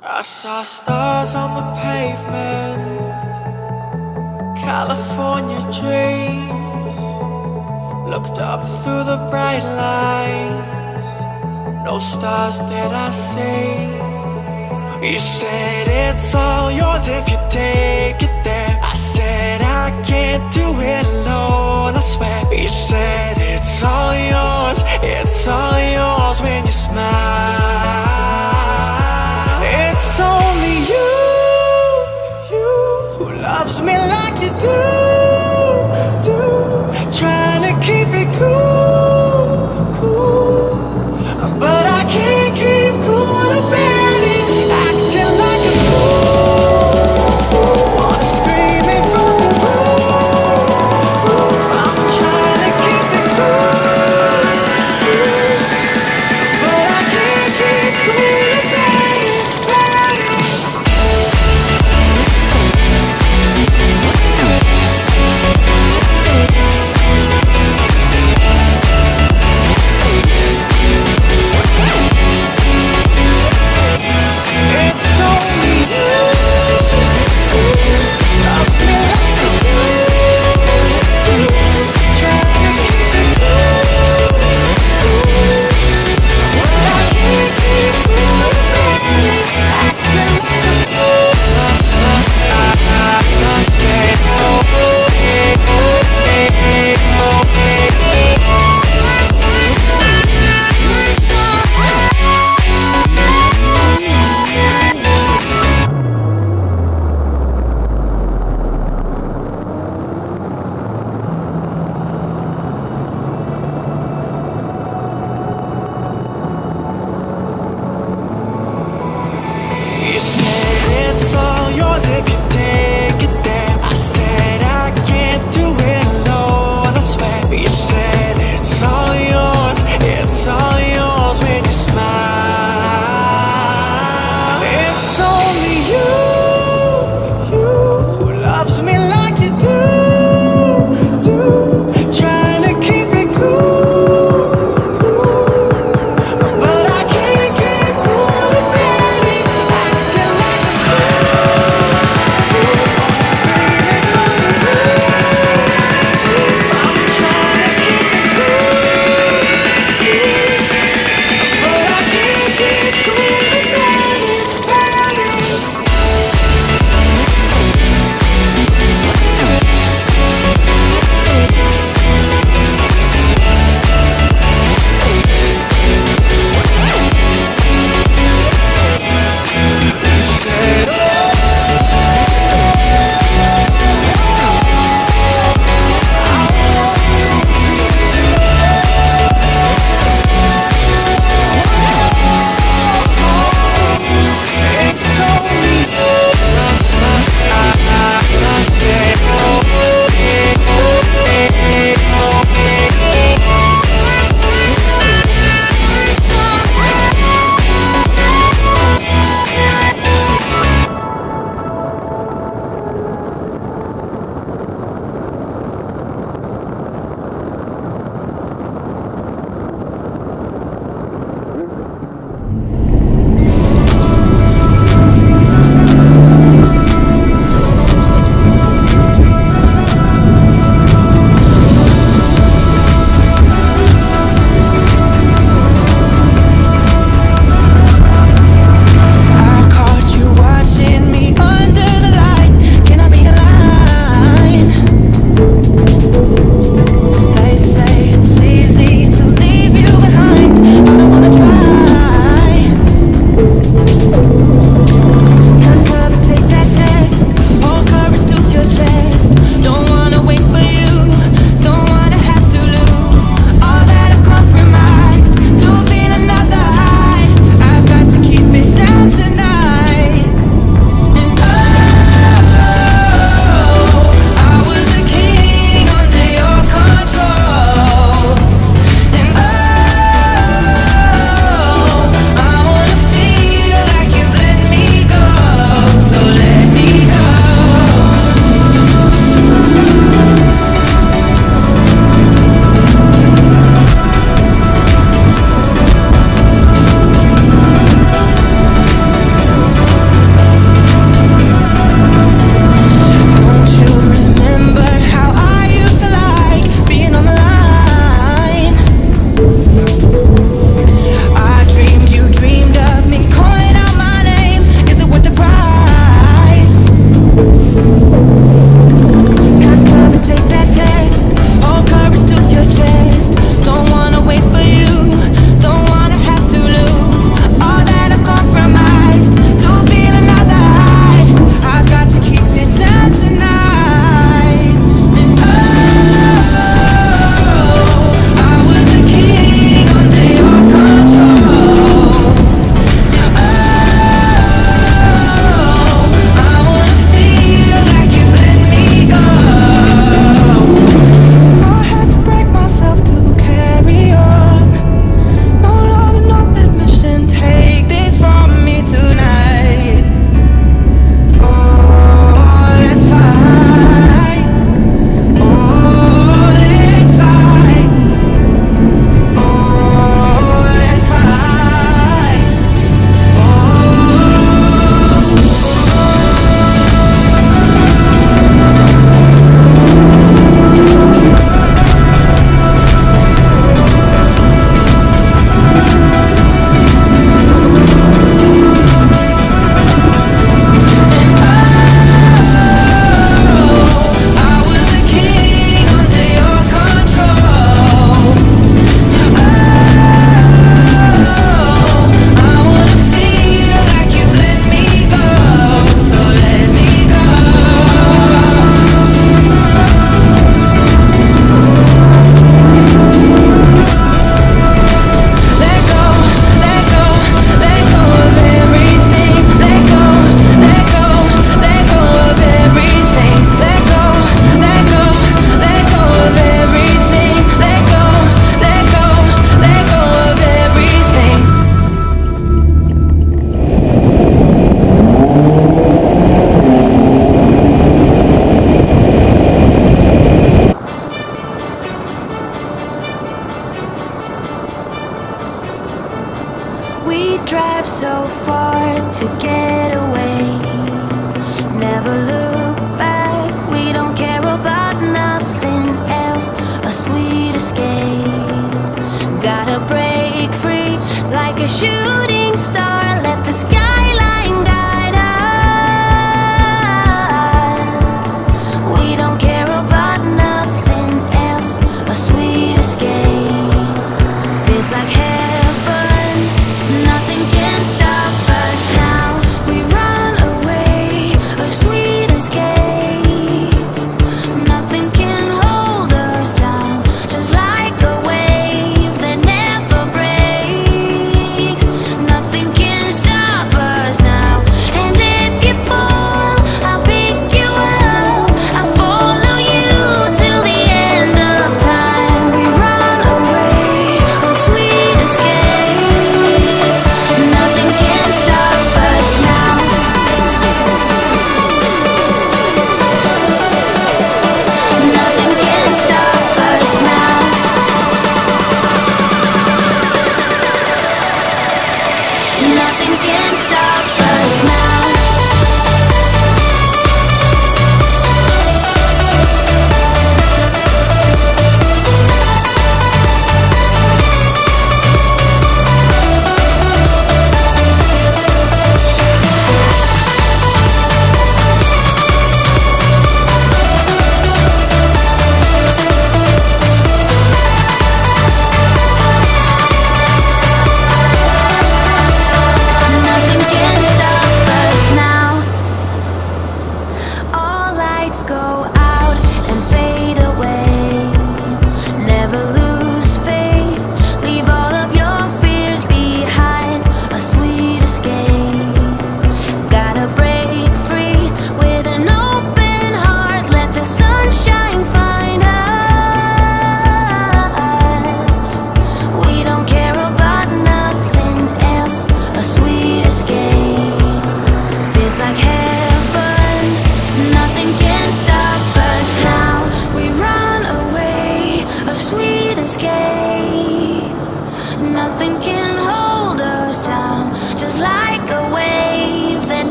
I saw stars on the pavement, California dreams. Looked up through the bright lights, no stars did I see. You said it's all yours if you take it there. I said I can't do it alone, I swear. You said it's all yours when you smile. It's only you who loves me like you do. Trying to keep it cool, but I can't keep cool about it. Acting like a fool, wanna scream it from the roof. I'm trying to keep it cool, but I can't keep cool. far to get away. Never look back, we don't care about nothing else. A sweet escape. Gotta break free like a shooting star. Let the sky